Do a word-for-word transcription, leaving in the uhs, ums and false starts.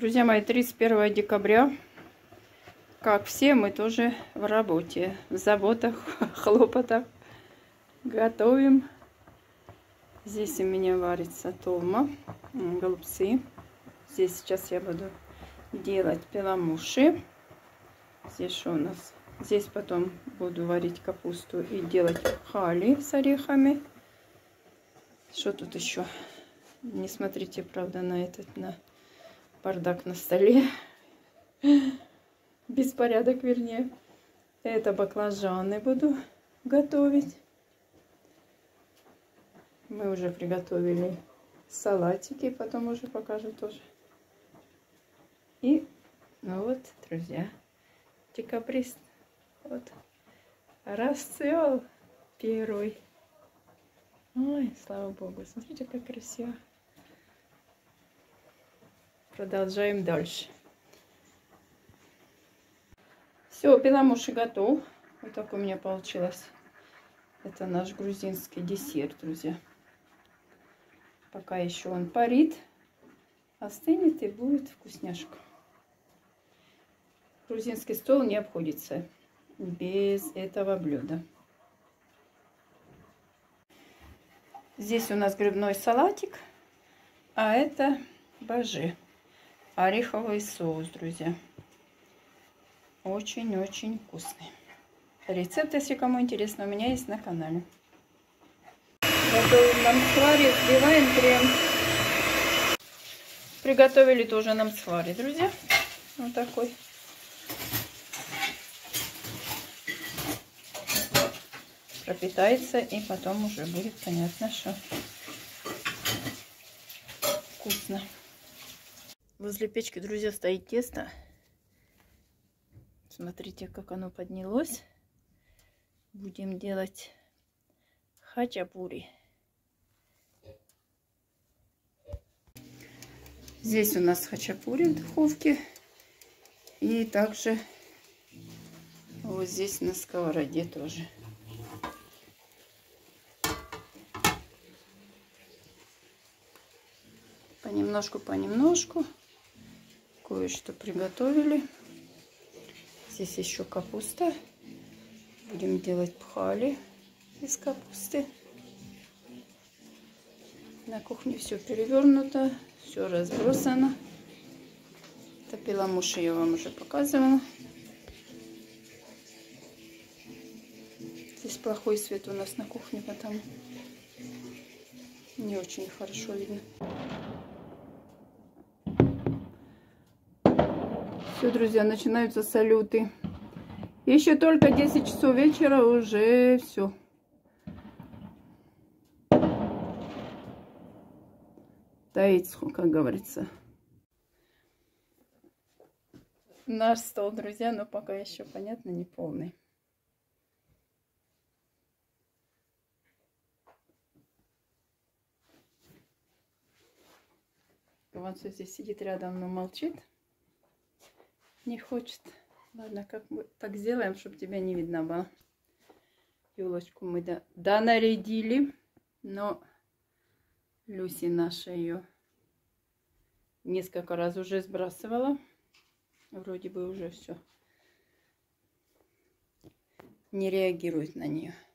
Друзья мои, тридцать первого декабря, как все, мы тоже в работе, в заботах, хлопотах. Готовим. Здесь у меня варится толма, голубцы. Здесь сейчас я буду делать пеламуши. Здесь что у нас? Здесь потом буду варить капусту и делать хали с орехами. Что тут еще? Не смотрите, правда, на этот, на бардак на столе. Беспорядок, вернее. Это баклажаны буду готовить. Мы уже приготовили салатики, потом уже покажу тоже. И, ну вот, друзья, декабрист. Вот, расцвел первый. Ой, слава богу, смотрите, как красиво. Продолжаем дальше. Все, пеламуши готов. Вот так у меня получилось. Это наш грузинский десерт, друзья. Пока еще он парит, остынет и будет вкусняшка. Грузинский стол не обходится без этого блюда. Здесь у нас грибной салатик, а это бажи. Ореховый соус, друзья. Очень-очень вкусный. Рецепт, если кому интересно, у меня есть на канале. Готовим нам свари, взбиваем крем. Приготовили тоже нам свари, друзья. Вот такой. Пропитается, и потом уже будет понятно, что вкусно. Возле печки, друзья, стоит тесто. Смотрите, как оно поднялось. Будем делать хачапури. Здесь у нас хачапури в духовке. И также вот здесь на сковороде тоже. Понемножку, понемножку. Кое-что приготовили. Здесь еще капуста. Будем делать пхали из капусты. На кухне все перевернуто, все разбросано. Это пеламуши я вам уже показывала. Здесь плохой свет у нас на кухне, потому не очень хорошо видно. Все, друзья, начинаются салюты. Еще только десять часов вечера, уже все. Таицху, как говорится. Наш стол, друзья, но пока еще, понятно, не полный. Вот здесь сидит рядом, но молчит. Не хочет. Ладно, как мы так сделаем, чтобы тебя не видно было. Елочку мы да, да нарядили, но Люси наша ее несколько раз уже сбрасывала. Вроде бы уже все. Не реагирует на нее.